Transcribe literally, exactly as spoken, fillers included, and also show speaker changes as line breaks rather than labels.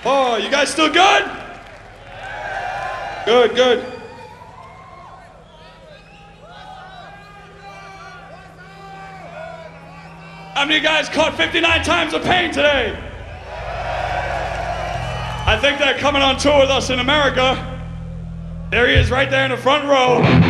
Oh, you guys still good? Good, good. How many of you guys caught fifty-nine times of pain today? I think they're coming on tour with us in America. There he is right there in the front row.